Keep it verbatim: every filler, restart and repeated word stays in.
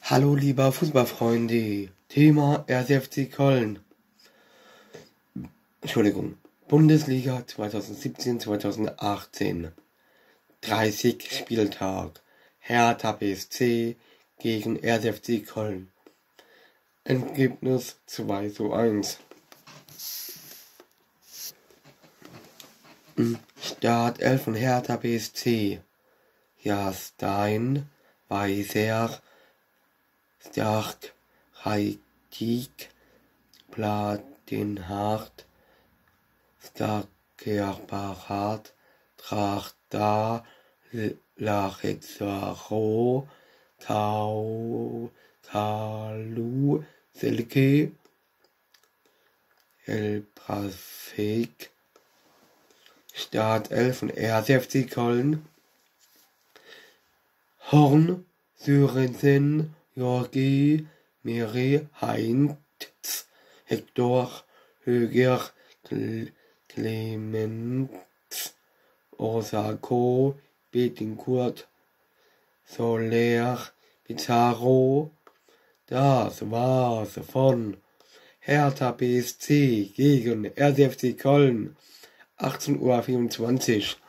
Hallo lieber Fußballfreunde, Thema erster F C Köln. Entschuldigung, Bundesliga zweitausendsiebzehn zweitausendachtzehn. dreißig Spieltag. Hertha B S C gegen erster F C Köln. Ergebnis zwei zu eins. Startelf von Hertha B S C. Jahrstein, Weiser, Stark, Reitig, Platenhardt, Skagerbarat, Trachta, Lachexaro, Kau, Kalu, Selke, Elbrasek. Startelf von erster F C Köln. Horn, Sörensen, Jorgi, Mere, Heinz, Hector, Höger, Clemens, Osako, Betancourt, Soler, Pizarro. Das war's von Hertha B S C gegen erster F C Köln. achtzehn Uhr vierundzwanzig.